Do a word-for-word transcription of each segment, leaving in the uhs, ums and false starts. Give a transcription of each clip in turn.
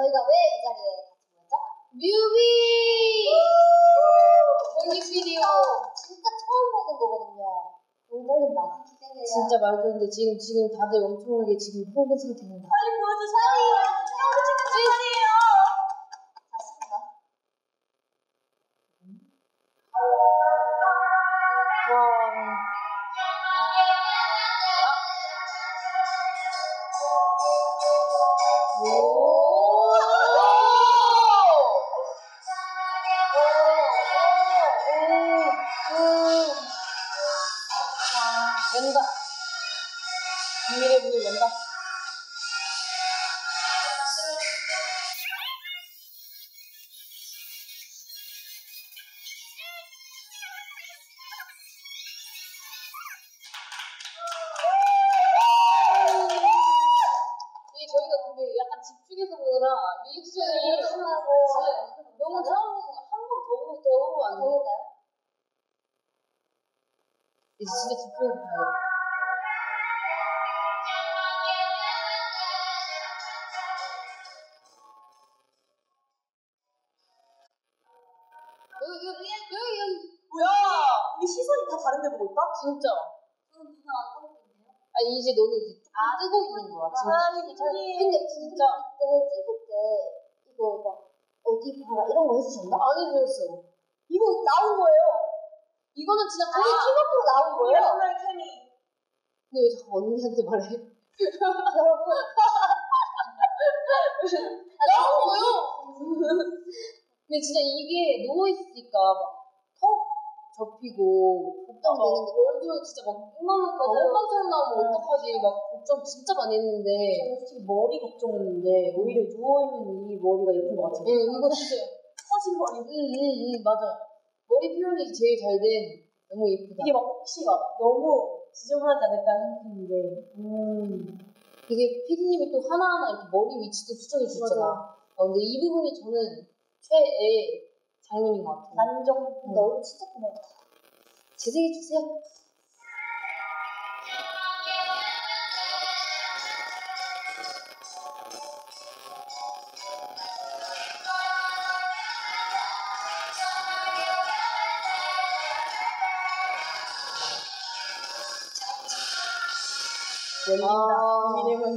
저희가 왜 이 자리에 같이 모였죠? 뮤비! 뮤직비디오! 진짜 처음 보는 거거든요. 너무 떨린다. 진짜 말도 안 돼. 지금, 지금 다들 엄청나게 지금 호흡 상태입니다. 빨리 보여주세요. 너무 찍는 시간이에요. 좋습니다. 와. 오! 연다. 비밀의 문을 연다. 이게 저희가 근데 약간 집중해서 보느라 리액션이 너무 처음 한 번 더 보고 더 보고 안 돼요? 이제 진짜 집중해서 봐요. 여기 여기 여기 여기 뭐야? 우리 시선이 다 다른 데 보고 있다? 진짜. 저는 눈을 안 감고 있네요. 아 이제 너는 이제 쭉 뜨고 있는 거야 진짜. 아니, 미쳤니? 근데 진짜 그때 찍을 때 이거 막 어디 봐라 이런 거 해주셨나? 안 해주셨어. 이거 나온 거예요. 이거는 진짜 저희 다. 팀 앞으로 나온 우리 거예요. 오늘 케미. 근데 왜 자꾸 언니한테 말해? 여러분. 나왔어요. 근데 진짜 이게 누워 있으니까 막 턱 접히고 걱정되는 게 얼굴 진짜 막 이만한 거 엉망처럼 나오면 어떡하지 막 걱정 진짜 많이 했는데. 저는 솔직히 머리 걱정했는데 오히려 누워있는 이 머리가 예쁜 것 같아요. 응 이거 진짜 커진 머리. 응응응 맞아. 머리 표현이 제일 잘 된 너무 예쁘다. 이게 막 혹시 막 너무 지저분하지 않을까 생각했는데 음 이게 피디님이 또 하나하나 이렇게 머리 위치도 수정해 주셨잖아. 맞아. 어, 근데 이 부분이 저는 최애 장면인 것 같아요. 만족. 근데 얼굴 진짜 고마워. 재생해 주세요. 열린다. 아. 비밀의 문.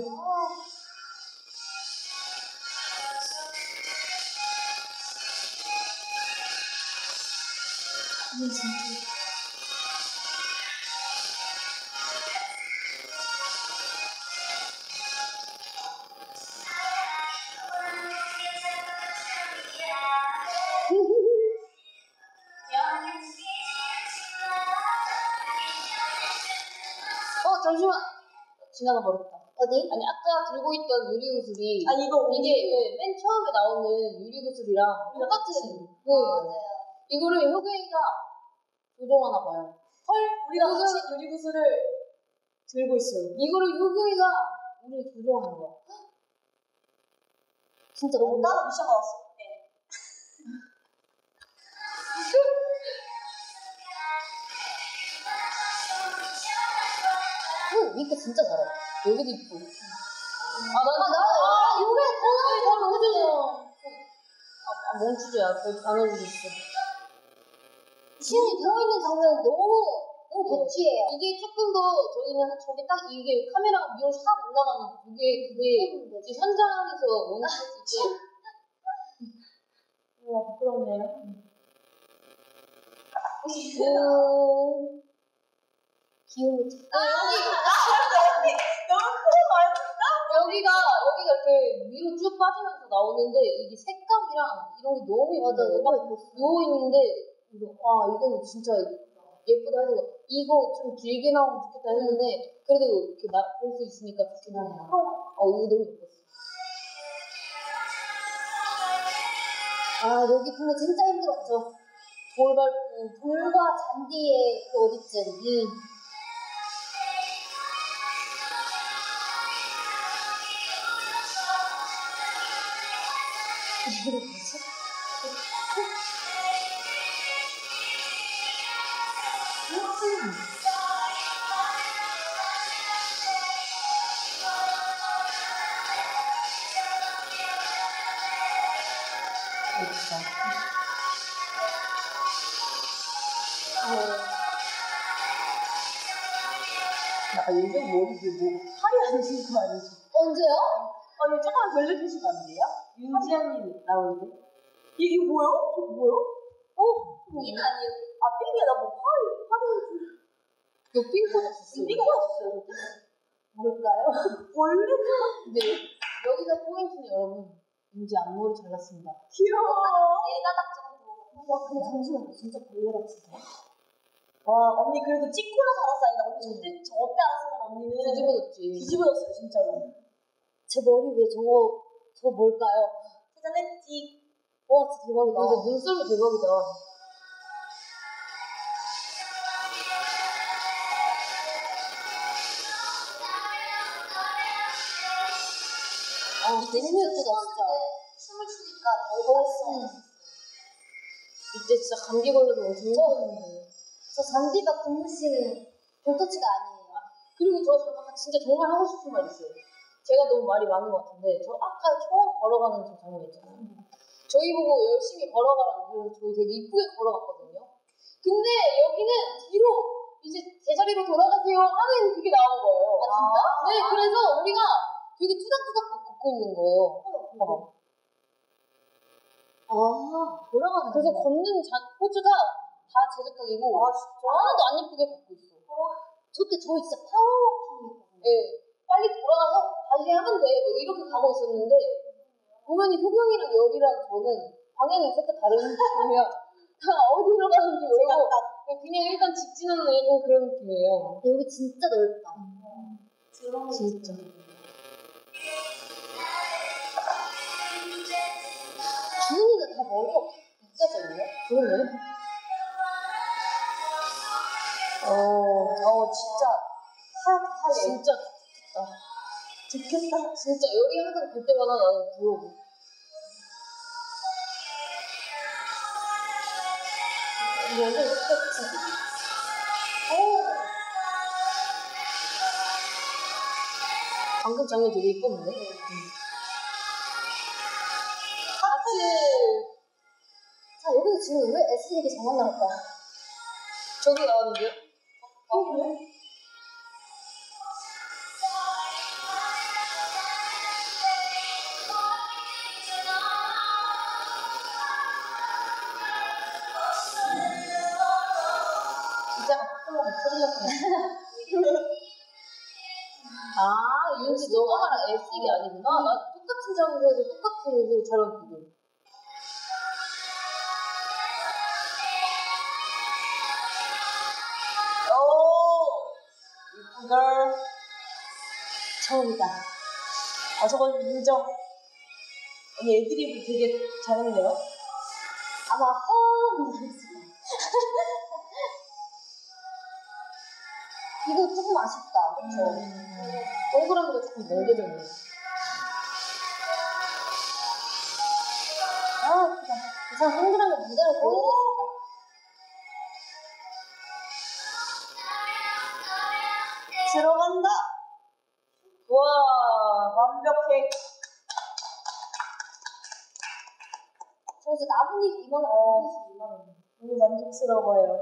어 잠시만 지나가 버렸다. 어디? 아니 아까 들고 있던 유리구슬이 아 이거 이게 네, 맨 처음에 나오는 유리구슬이랑 똑같은 그 맞아요. 이거를 효경이가 조정하나 봐요. 헐 우리가 요즘- 같이 유리구슬을 들고 있어요. 이거를 효경이가 우리 조정하는 거야. 진짜 너무 너무 따로 미션 나왔어. 네. 응, 미카 진짜 잘해. 여기도 있고. 아, 나, 나, 나, 아, 요게 잘 넣어줘요. 아, 아, 멈추지야. 거의 반해주고 있어. 시은이 누워있는 장면은 너무 너무 개취해요. 이게 조금 더, 저희는 저게 딱, 이게 카메라가 위로 싹 올라가는, 그게, 그게, 이제 현장에서 원할 수 있게. 우와 부끄럽네요. 오. 귀여워. 아 언니 너무 큰 말인가? 여기가, 여기가 이렇게 위로 쭉 빠지면서 나오는데, 이게 색감이랑 이런 게 너무 예쁘다. 막 누워있는데, 이거, 와, 이거는 진짜 예쁘다 해서, 이거 좀 길게 나오면 좋겠다 했는데, 그래도 이렇게 볼 수 있으니까 좋긴 하네요. 어, 이거 너무 예뻤어. 아, 여기 보면 진짜 힘들었죠. 돌 밟고, 돌과 잔디의 그 어디쯤. 음. 이게 뭐지? 아, 요즘 머리 이게 뭐 팔이 안 진 거 아니지? 언제요? 아니, 조금만 돌려주시면 안 돼요? 윤지연님 나오는데? 이, 이거 뭐요? 저 뭐요? 어? 인 아니에요? 아, 삥이야. 나 뭐 팔이, 팔이. 이거 핑크 줬어요. 삥 꽂았어요. 뭘까요? 원래 근데 여기가 포인트는 여러분 윤지 앞머리 잘랐습니다. 귀여워. 내가닥 정도. 와, 근데 잠시만요. 진짜 벌레 같은데? 와, 언니 그래도 찍고나 살았어. 아니다. 언니 절대 저때 알았으면 언니는 뒤집어졌지. 뒤집어졌어요, 진짜로. 제 머리 위에 저거, 저거 뭘까요? 대단했지. 와, 진짜 대박이다. 맞아, 눈썹이 대박이다. 아, 너무 예쁘다, 진짜. 춤을 추니까 더 멋있어. 이때 진짜 감기 걸려서 엄청 힘들었는데. 저 잔디가 국무 씨는 볼터치가 아니에요. 그리고 저 잠깐 진짜 정말 하고 싶은 말 있어요. 제가 너무 말이 많은 것 같은데 저 아까 처음 걸어가는 저 장면 있잖아요. 저희 보고 열심히 걸어가라고 그래서 저희 되게 이쁘게 걸어갔거든요. 근데 여기는 뒤로 이제 제자리로 돌아가세요 하는 그게 나온 거예요. 아, 진짜? 네, 그래서 우리가 되게 투닥투닥 걷고 있는 거예요. 봐봐. 아, 돌아가는 그래서 거구나. 걷는 자, 포즈가 다 제작각이고 아, 진짜? 하나도 안 예쁘게 걷고 있어. 저때 저희 진짜 파워워킹이었거든요. 네, 빨리 돌아가서 다시 하면 돼. 뭐 이렇게 가고 있었는데 보면 효경이랑 열이랑 저는 방향이 셋 다 다른 느낌이야. 다 어디로 가는지 모르고 그냥 일단 직진하는 약간 그런 느낌이에요. 여기 진짜 넓다. 들어가 진짜. 주은이는 다 머리가 비싸져 있네? 그러네. 어, 어, 진짜. 하, 하, 진짜 좋겠다. 좋겠다. 진짜 열이 항상 볼 때마다 나는 부러워. 여기 스케치. 방금 장면 되게 이뻤는데? 하트! 자, 여기서 지금 왜 에스디에게 장난 나올까요? 저도 나왔는데요? 어, 왜? 진짜 막 터질렸구나. 아, 윤지 너가 말한 에스디 아니구나. 나 똑같은 장소에서 똑같은 옷으로 촬영했거든. 오! 이쁜 걸. 처음이다. 아, 저건 인정. 언니 애드립을 되게 잘했네요. 아마 허언이 나왔을 거야. 이거 조금 아쉽다. 그쵸? 음. 동그라미가 조금 멀게졌네. 아, 예쁘다. 우선 동그라미 무대로 보여드리겠습니다. 들어간다. 와, 완벽해. 저 이제 나뭇잎 이만 원, 나뭇잎 이만 원. 너무 만족스러워요.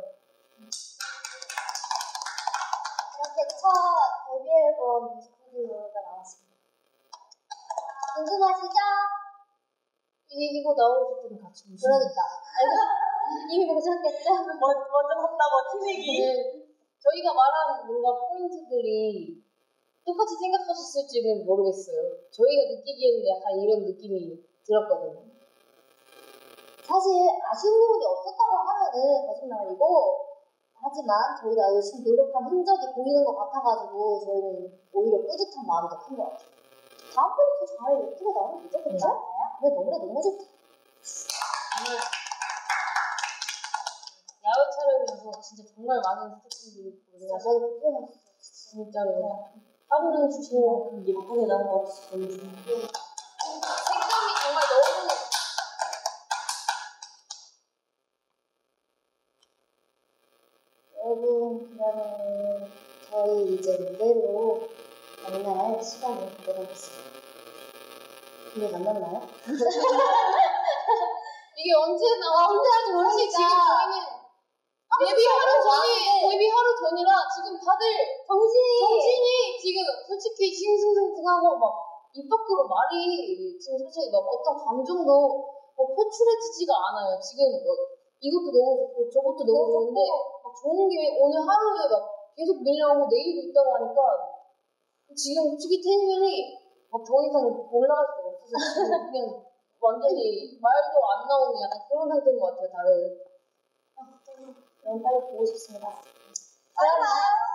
이렇게 첫 데뷔 앨범 뮤직비디오가 나왔습니다. 궁금하시죠? 이, 이거 나오실 때는 같이 보시면 그러니까. 알고? 이미 보셨겠죠? 먼, 먼저 봤다고 티내기. 네, 저희가 말한 뭔가 포인트들이 똑같이 생각하셨을지는 모르겠어요. 저희가 느끼기에는 약간 이런 느낌이 들었거든요. 사실 아쉬운 부분이 없었다고 하면은 거짓말이고, 하지만 저희가 열심히 노력한 흔적이 보이는 것 같아가지고 저희는 오히려 뿌듯한 마음이 더 큰 것 같아요. 다음번에 더 잘 예쁘게 나오면 되죠, 그쵸? 근데 노래 너무 좋다. 정말 야외 촬영이어서 진짜 정말 많은 스태프분들이 고생하셨어요. 저도 표현했어요. 진짜로 하루는 주시는 만큼 예쁘게 나온 것 같아서 너무 좋아. 색감이 정말 너무 여러분, 그러면 저희 이제 무대로 만날 시간을 가져보겠습니다. 근데 만났나요? 이게 언제 나와? 언제 할지 모르니까. 지금 저희는 데뷔 하루 전이 데뷔 하루 전이라 지금 다들 정신이 정신이 지금 솔직히 싱숭생숭하고 막 입 밖으로 말이 지금 솔직히 막 어떤 감정도 막 표출해지지가 않아요. 지금 뭐 이것도 너무 좋고 저것도 너무 좋은데 막 좋은 게 오늘 하루에 막 계속 밀려오고 내일도 있다고 하니까 지금 솔직히 텐션이 막 더 이상 올라갈 수가 없어서 지금 그냥 완전히 말도 안 나오는 약간 그런 상태인 것 같아요, 다들. 너무 빨리 보고 싶습니다. 빨리 봐요.